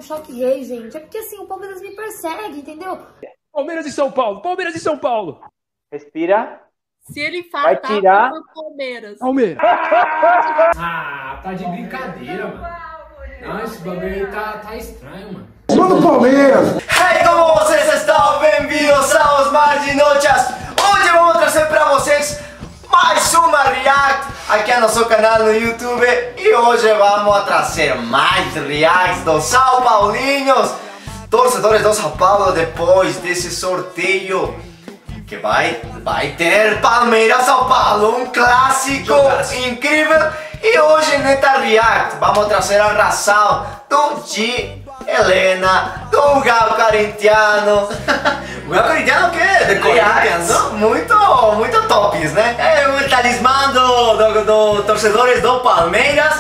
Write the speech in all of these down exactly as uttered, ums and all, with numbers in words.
um choque gay, gente. É porque assim, o Palmeiras me persegue, entendeu? Palmeiras e São Paulo, Palmeiras e São Paulo. Respira. Se ele infartar, vai tirar foi o Palmeiras. Palmeiras. Ah, tá de brincadeira, mano. Não, esse bagulho aí tá, tá estranho, mano. Mano, Palmeiras! Hey, como vocês estão? Bem-vindos aos Mar de Notas. Hoje vamos trazer para vocês mais uma react aqui no nosso canal no YouTube. E hoje vamos trazer mais reacts dos São Paulinhos, torcedores do São Paulo, depois desse sorteio que vai, vai ter Palmeiras São Paulo, um clássico Jogasse. incrível. E hoje nesta react vamos trazer a reação do G, Helena, do Gal Corintiano. O Gal Corintiano o quê? De Corinthians, muito, muito tops, né? É o talismã do, do, do torcedores do Palmeiras.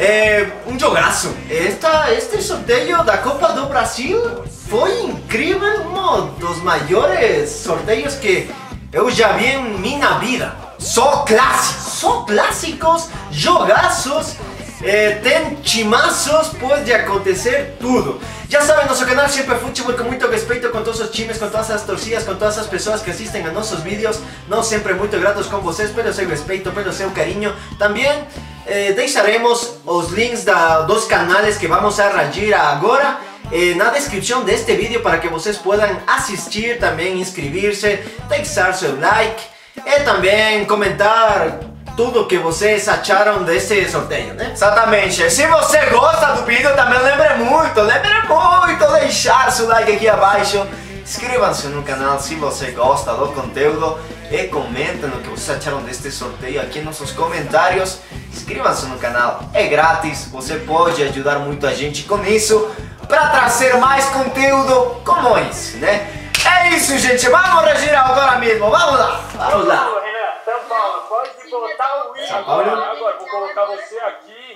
É um jogaço. Esta, este sorteio da Copa do Brasil foi incrível, um dos maiores sorteios que eu já vi em minha vida. Só clássicos, só clássicos, jogaços, eh, tem timaços, pode acontecer tudo. Já sabem, nosso canal sempre é futebol com muito respeito com todos os times, com todas as torcidas, com todas as pessoas que assistem a nossos vídeos. Não sempre muito gratos com vocês, pelo seu respeito, pelo seu carinho. Também eh, deixaremos os links da, dos canais que vamos a reagir agora eh, na descrição deste vídeo para que vocês possam assistir, também inscrever-se, deixar seu like e também comentar tudo que vocês acharam desse sorteio, né? Exatamente. Se você gosta do vídeo, também lembre muito, lembre muito de deixar seu like aqui abaixo. Inscrevam-se no canal se você gosta do conteúdo e comentem o que vocês acharam deste sorteio aqui nos seus comentários. Inscrevam-se no canal, é grátis, você pode ajudar muito a gente com isso para trazer mais conteúdo como esse, né? É isso, gente, vamos reagir agora mesmo, vamos lá, vamos lá. Renan, São Paulo, pode botar o Will. São Paulo. Agora, vou colocar você aqui.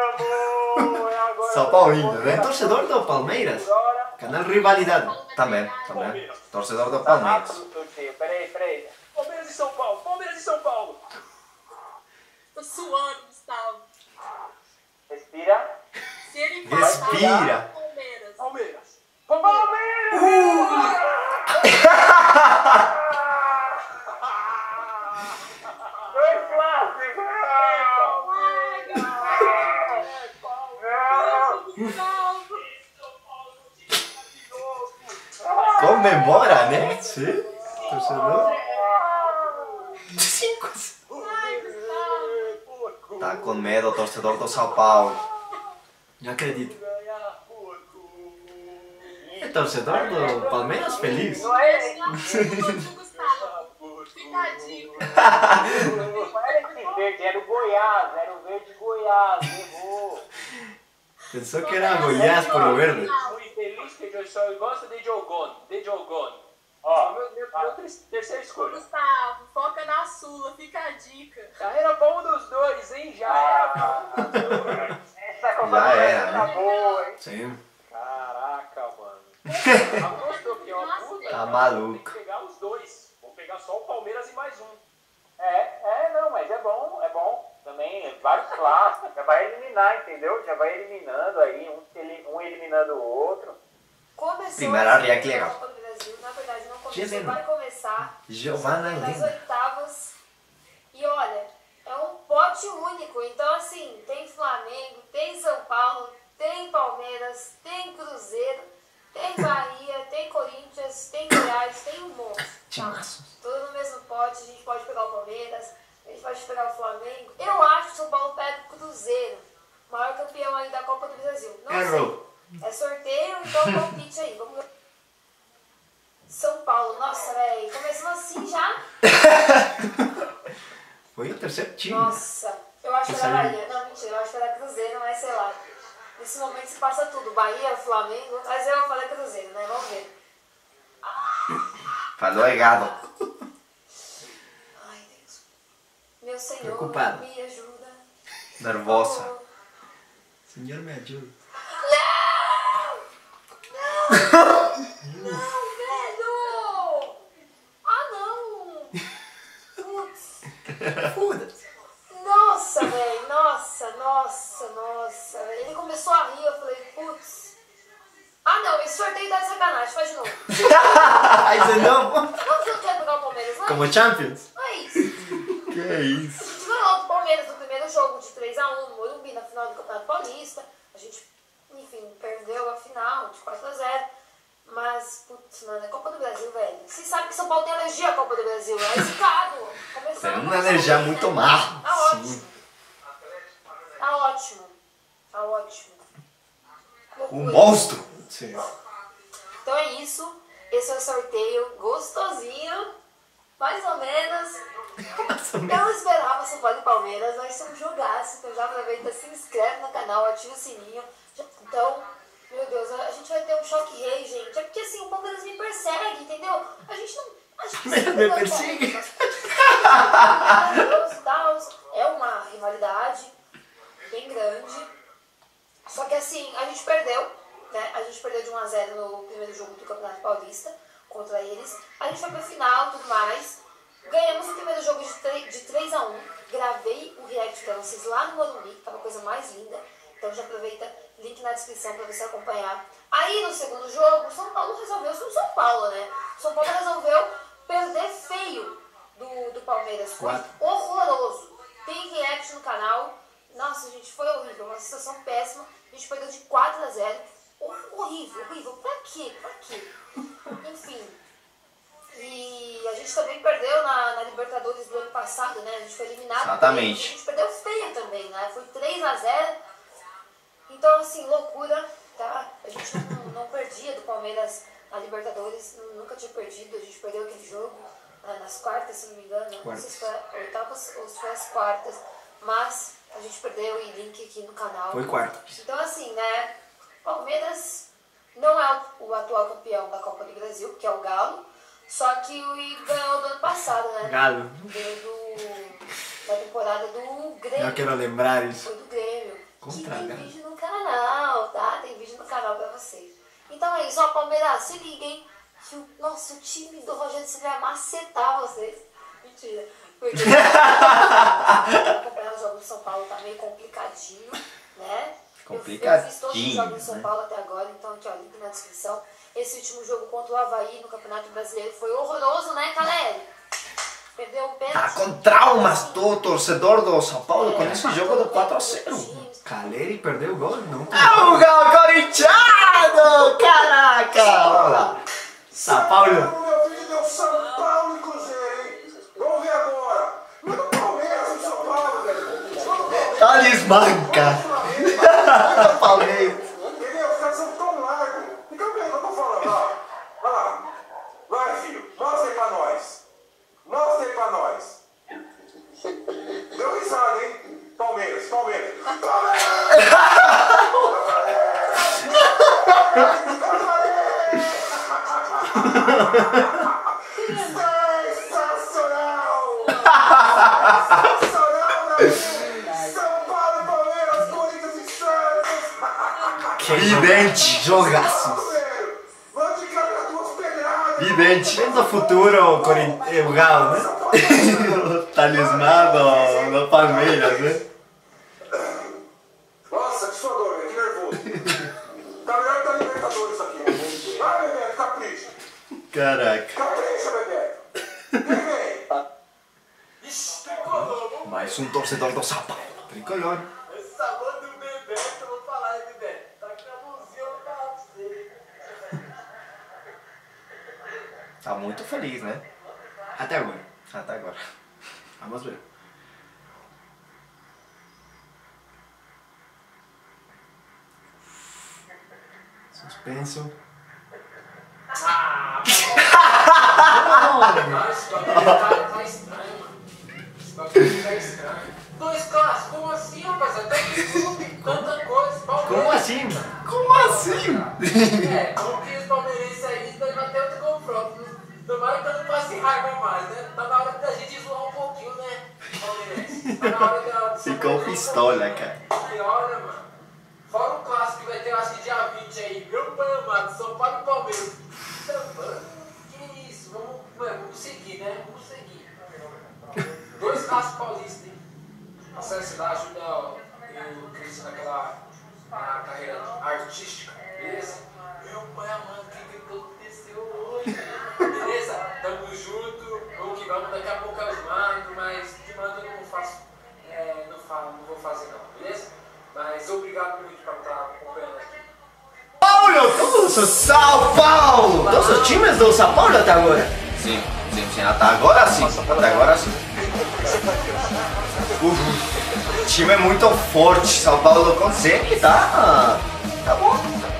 Vamos, é agora. São Paulo ainda, né? Torcedor do Palmeiras, canal Rivalidade, também, também, torcedor do Palmeiras. Peraí, peraí. Palmeiras e São Paulo, Palmeiras e São Paulo. Tô suando, Gustavo. Respira. Se ele infartar, Respira. foi o Palmeiras. Palmeiras. Palmeiras! Uh! Dois clássicos! Comemora, né? Sim, torcedor. Cinco. Tá com medo, torcedor do São Paulo. Não acredito. É torcedor do Palmeiras feliz? Não é Gustavo. Fica a dica. Era o Goiás, era o verde Goiás, errou. Pensou que era Goiás por o verde? Muito feliz que eu só gosto de Diogon, de Diogon. Ó, meu, meu, meu terceira escolha. Gustavo, foca na Sula, fica a dica. Já era bom dos dois, hein? Já era bom dos dois. Essa Copa Já do era, Brasil tá né? boa, hein? Sim. Caraca, mano. Apostou que, ó, puta, Tá maluco. tem que pegar os dois. Vou pegar só o Palmeiras e mais um. É, é, não, mas é bom, é bom. Também, vários clássicos. Já vai eliminar, entendeu? Já vai eliminando aí, um, um eliminando o outro. Começou Primeira a react legal. Copa do Brasil, na verdade não começou, Helena. vai começar. Giovana nas Helena. oitavas. E olha, é um pote único. Então assim, tem Flamengo, tem São Paulo, tem Palmeiras, tem Cruzeiro, tem Bahia, tem Corinthians, tem Goiás, tem um monte. Tá? Timaços. Tudo no mesmo pote, a gente pode pegar o Palmeiras, a gente pode pegar o Flamengo. Eu acho que o São Paulo pega o Cruzeiro, maior campeão aí da Copa do Brasil. Não Errou. sei. É sorteio, então palpite aí. Vamos ver. São Paulo, nossa, velho, começando assim já. Foi o terceiro time. Nossa, eu acho que Essa era aí. Bahia. Não, mentira, eu acho que era Cruzeiro, mas sei lá. Nesse momento se passa tudo, Bahia, Flamengo, mas eu falei Cruzeiro, né? Vamos ver. Falou errado. Ai, Deus. Meu Senhor, Preocupada. me ajuda. Nervosa. Oh. Senhor, me ajuda. Não, velho! Ah, não! Putz. Foda-se. Nossa, velho, nossa, nossa, nossa. Ele começou a rir, eu falei, putz. não, esse sorteio tá de sacanagem, faz de novo. Aí você não... Não, você não quer pegar o Palmeiras, não? Como Champions? Não é isso. Que é isso? A gente ganhou do Palmeiras no primeiro jogo de três a um no Morumbi, na final do Campeonato Paulista. A gente, enfim, perdeu a final de quatro a zero. Mas, putz, mano, é Copa do Brasil, velho. Vocês sabem que São Paulo tem alergia à Copa do Brasil. É zicado. Tem uma alergia muito má. Tá ótimo. Tá ótimo. Tá ótimo. Um monstro. Sim. Então é isso. Esse é o sorteio gostosinho. Mais ou menos. Eu esperava São Paulo e Palmeiras. Vai ser um jogaço. Então já aproveita, se inscreve no canal, ativa o sininho. Então, meu Deus, a gente vai ter um choque rei, gente. É porque assim, o Palmeiras me persegue, entendeu? A gente não... A gente Me, me persegue? É uma rivalidade bem grande. Só que assim, a gente perdeu, né? A gente perdeu de um a zero no primeiro jogo do Campeonato Paulista contra eles. A gente foi pra final e tudo mais. Ganhamos o primeiro jogo de três a um. Gravei o react pra vocês lá no Morumbi, que tava a coisa mais linda. Então já aproveita, link na descrição pra você acompanhar. Aí no segundo jogo, o São Paulo resolveu, o São Paulo, né? O São Paulo resolveu perder feio do, do Palmeiras. Foi horroroso. Tem react no canal. Nossa, gente, foi horrível. Uma situação péssima. A gente perdeu de quatro a zero. Horrível, horrível. Pra quê? Pra quê? Enfim. E a gente também perdeu na, na Libertadores do ano passado, né? A gente foi eliminado. Exatamente. A gente perdeu feio também, né? Foi três a zero. Então, assim, loucura, tá? A gente não, não perdia do Palmeiras na Libertadores. Nunca tinha perdido. A gente perdeu aquele jogo né, nas quartas, se não me engano. Quartas. Não sei se foi a oitavas ou se foi as quartas. Mas a gente perdeu e link aqui no canal. Foi quarto. Então, assim, né? Palmeiras não é o, o atual campeão da Copa do Brasil, que é o Galo. Só que o ganhou do ano passado, né? Galo. Veio do, da temporada do Grêmio. Não quero lembrar isso. Foi do Grêmio. Contra que tem Galo. vídeo no canal, tá? Tem vídeo no canal pra vocês. Então é isso, ó, Palmeiras, se liguem que o nosso time do Rogério Ceni vai macetar vocês. Mentira. Porque acompanhar os jogos do São Paulo tá meio complicadinho, né? Complicadinho, Eu, eu fiz todos os jogos do São né? Paulo até agora, então aqui, ó, link na descrição. Esse último jogo contra o Avaí no Campeonato Brasileiro foi horroroso, né, Caleri? Perdeu um pênalti. Tá com traumas, tu, torcedor do São Paulo, É, com esse empatou jogo do bem quatro a com os zero. times. Caleri perdeu o gol? Não. É o Galo corintiano! Caraca! Olha lá. São Paulo. Meu vídeo deu São Paulo e Cruzeiro, hein? Vamos ver agora. Manda o Palmeiras e São Paulo, velho. Talismã, cara. Palmeiras. Entendeu? Os caras são tão largos. Fica vendo o que eu tô falando, ó. Olha lá. Vai, filho. Mostra aí pra nós. Mostra aí pra nós. Deu risada, hein? Palmeiras, Palmeiras. Palmeiras! Sensacional! Sensacional, meu filho! São Paulo, Palmeiras, Corinthians e Santos! Vidente, jogaços. Vamos de cara com duas pedradas! Vidente. Vendo o futuro, Corin... eh, o Galo, né? O talismã do, do Palmeiras, né? Nossa, que suador, velho, que nervoso! Tá melhor que a Libertadores isso aqui. Vai, Bebeto, capricha! Caraca. Capricha, Bebeto! Vem, vem! Ixi, tricolor! Mais um torcedor do São Paulo. Tricolor. Esse sabor do Bebeto, eu vou falar aí, Bebeto. Tá aqui a mãozinha, eu vou falar pra você. Tá muito feliz, né? Até agora. Até agora. Vamos ver. Suspenso. Ah, Não, esse bagulho tá, tá estranho, mano. Esse bagulho tá estranho. Dois clássicos, como assim, rapaz? Até que clube, tanta coisa. Palmeiras. como assim, mano? Como assim? É, como que os palmeirenses aí vai ter outro confronto. Tomara que eu não passe raiva mais, né? Tá na hora da gente zoar um pouquinho, né, palmeirense? Tá na hora da... Ficou pistola, cara. Que hora, mano. Fora o clássico que vai ter, eu acho que dia vinte aí. Meu pai amado, São Paulo e Palmeiras. Que isso? Vamos, mano, vamos seguir, né? Vamos seguir. Dois clássicos paulistas, hein? Acesse lá, ajuda o Cris naquela na carreira artística, beleza? meu pai amado, o que que aconteceu hoje? Beleza? Tamo junto, vamos que vamos, daqui a pouco eu mando, mas de mando eu não faço, é, não, falo, não vou fazer não, beleza? Mas obrigado muito por estar acompanhando aqui. Paulo, todos os São Paulo! Todos os times do São Paulo até agora? Sim, sim, sim, até agora sim, até agora sim. Uf, o time é muito forte, São Paulo consegue, tá? Tá bom.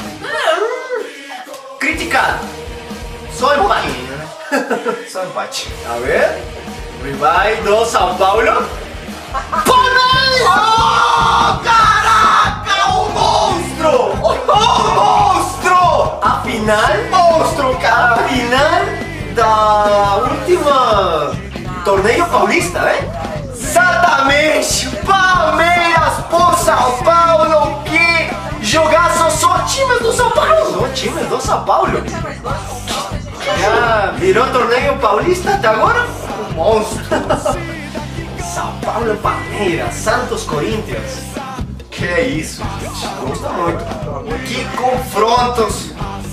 Criticado. Só empate, né? Só empate. Tá vendo? Rival do São Paulo. Palmeiras! Oh, caraca, o monstro! O monstro! A final, monstro, cara! A final da última torneio paulista, né? Exatamente! Palmeiras por São Paulo! Que jogaço, só times do São Paulo! Só times do São Paulo! Já virou torneio paulista até agora? Um monstro! São Paulo, Palmeiras, Santos, Corinthians. Que é isso, gente. Gosto muito. Que confrontos.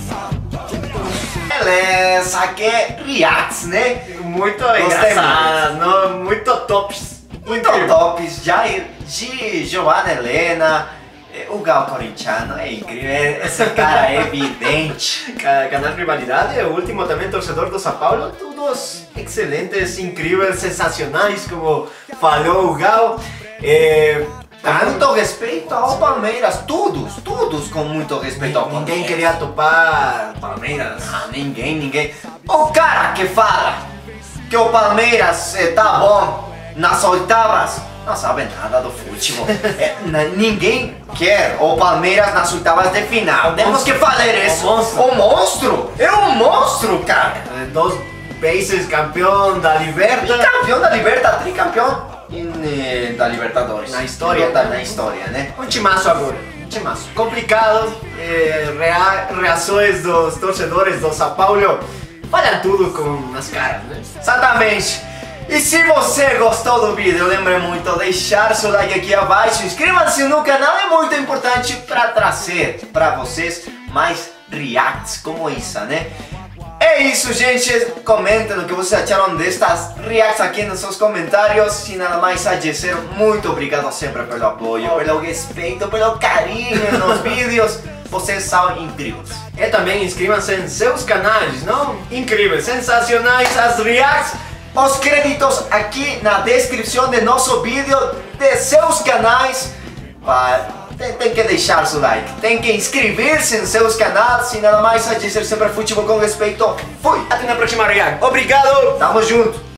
Beleza, que é reacts, né? Muito engraçado, não, muito tops. Muito tops. Já de Giovanna Helena, o Gal Corintiano, é incrível. Esse cara é evidente. Canal Rivalidade, o último também torcedor do São Paulo. Todos excelentes, incríveis, sensacionais, como falou o Gal. É, tanto respeito ao Palmeiras, todos, todos com muito respeito ao Palmeiras. Ninguém queria topar Palmeiras. Ah, ninguém, ninguém. O cara que fala que o Palmeiras tá bom nas oitavas não sabe nada do futebol. É, ninguém quer o Palmeiras nas oitavas de final. Temos que falar isso. O monstro. O monstro. É um monstro, cara. É, dos vezes campeão da Liberta. Campeão da Liberta, tricampeão in, da Libertadores. Na história, da, na história, né? Um timaço agora. Um timaço. Complicado. É, rea, reações dos torcedores do São Paulo. Falham tudo com as caras, né? Exatamente. E se você gostou do vídeo, lembre muito de deixar seu like aqui abaixo, inscreva-se no canal, é muito importante para trazer para vocês mais reacts como essa, né? É isso, gente, comentem o que vocês acharam destas reacts aqui nos seus comentários. E nada mais a dizer, muito obrigado sempre pelo apoio, pelo respeito, pelo carinho nos vídeos. Vocês são incríveis. E também inscrevam-se em seus canais, não? Incríveis, sensacionais, as reacts. Os créditos aqui na descrição de nosso vídeo, de seus canais. Tem, tem que deixar seu like, tem que inscrever-se em seus canais. E nada mais a dizer, sempre futebol com respeito. Fui! Até na próxima react. Obrigado, tamo junto.